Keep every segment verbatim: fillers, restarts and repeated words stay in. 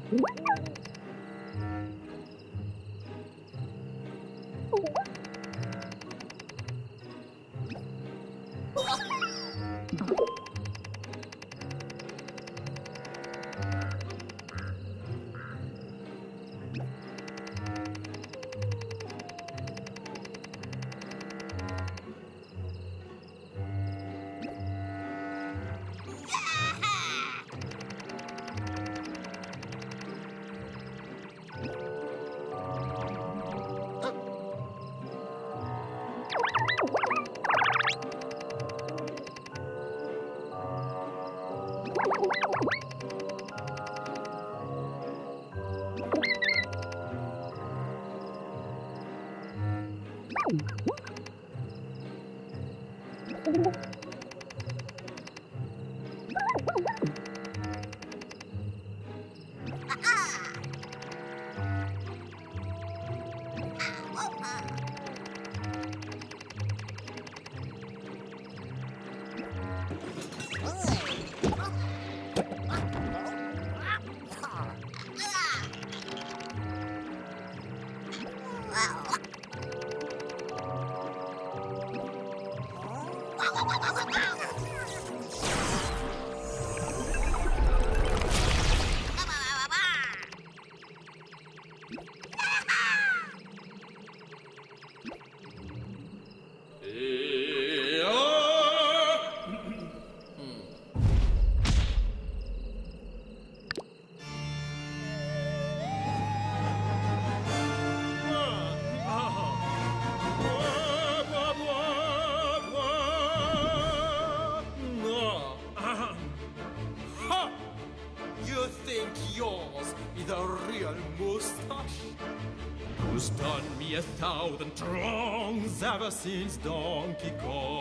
A thousand wrongs ever since Donkey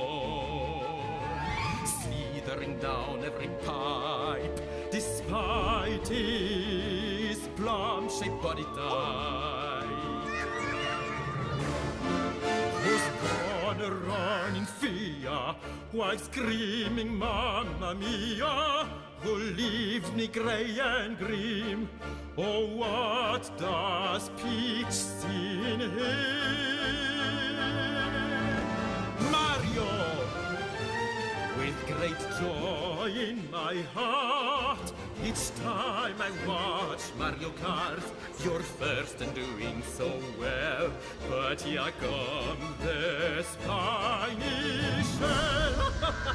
Kong, slithering down every pipe, despite his plum-shaped body type. Who's gonna run in fear while screaming Mamma Mia? Who leaves me grey and grim? Oh, what does Peach see in him? Mario! With great joy in my heart, each time I watch Mario Kart, you're first and doing so well. But here come the spiny shell.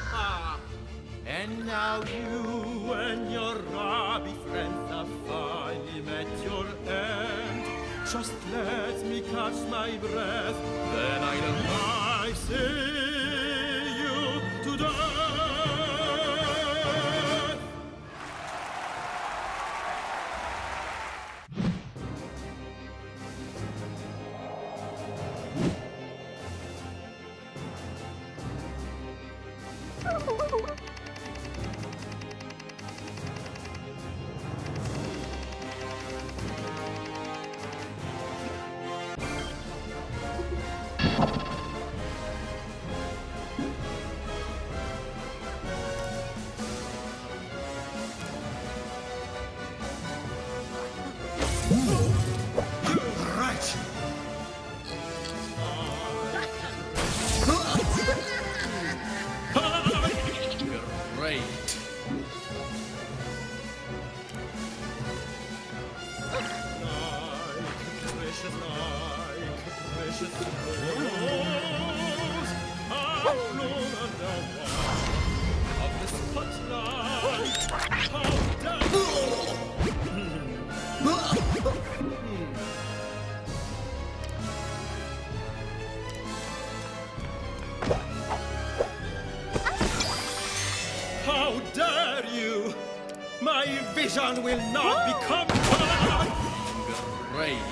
And now you and your Rabby friends have finally met your end. Just let me catch my breath, then I'll see you to death. How dare you! My vision will not become great.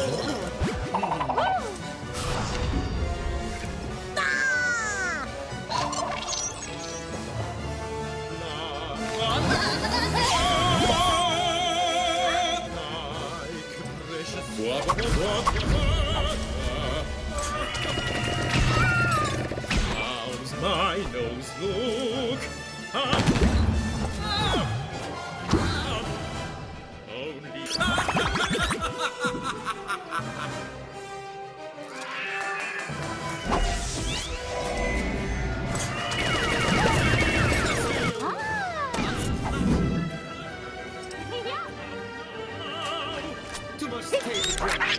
How's my nose look? Ah. Ah. Oh Too much stage driving.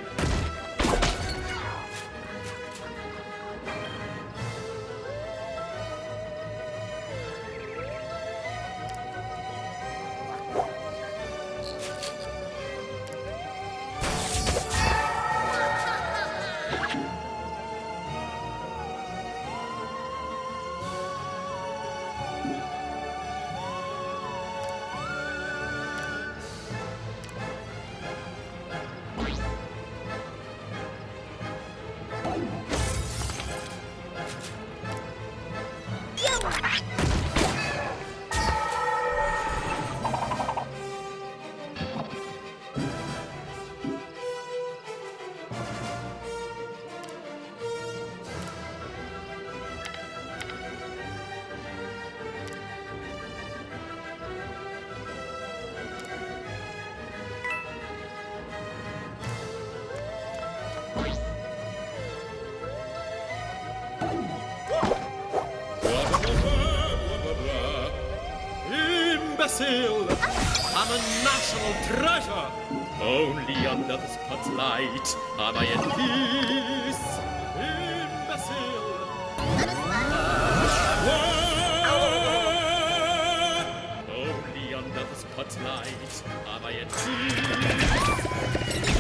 Imbecile! I'm a national treasure! Only under the spotlight am I at peace! Imbecile! What? Only under the spotlight am I at peace!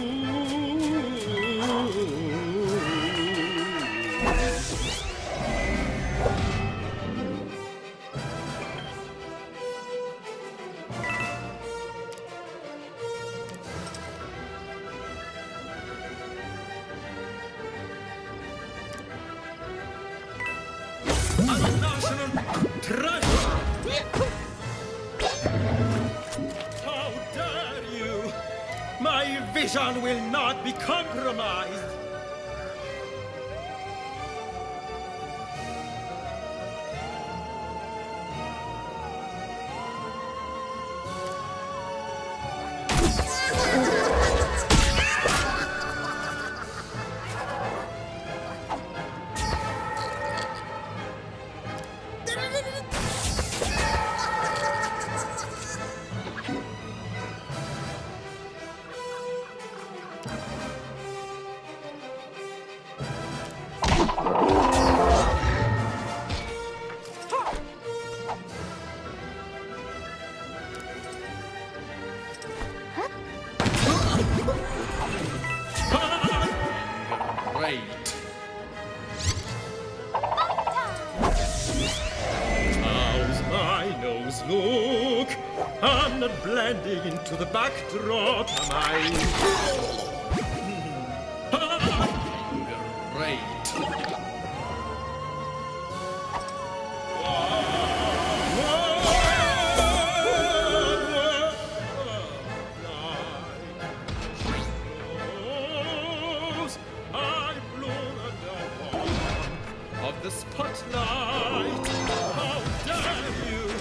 A national treasure! How dare you! My vision will not be compromised! Great. How's my nose look? I'm not blending into the backdrop, am I? Great. Of the spotlight, how dare you!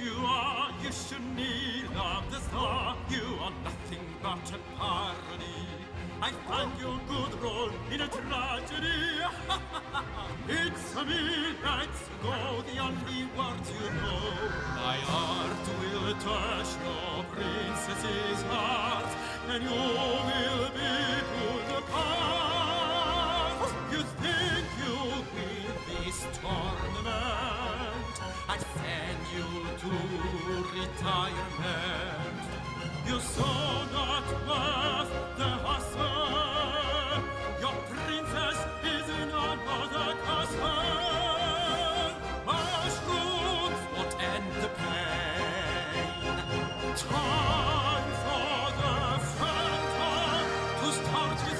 you are, you should kneel of the star. You are nothing but a parody. I find your good role in a tragedy. It's a million nights ago, the only words you know. My art will touch your princess's heart, and you will be pulled apart. You think you'll win this tournament, I'd send you to retirement. You're so not worth the hustle. Your princess is none of the castle. Mushrooms won't end the pain. Time for the phantom to start his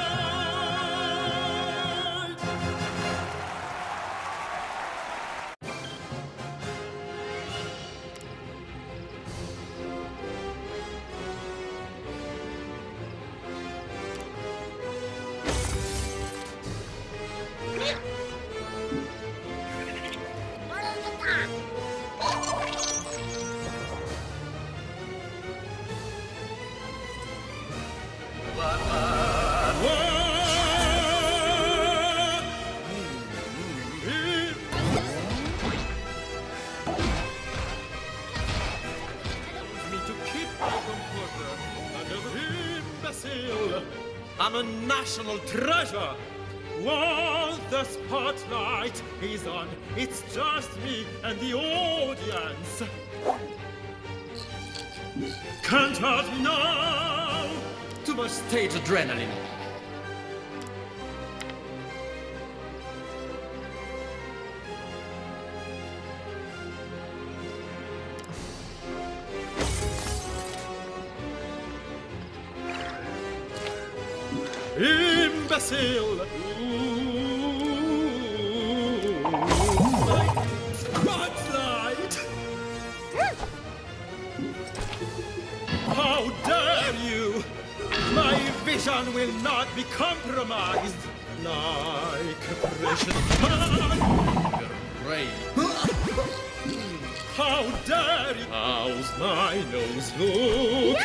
reign. I'm a national treasure. While the spotlight is on, it's just me and the audience. Can't hurt me now. Too much stage adrenaline. Imbecile! Ooh, my spotlight! How dare you! My vision will not be compromised. Like a precious ray. How dare you! How's my nose look?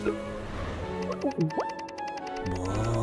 Wow.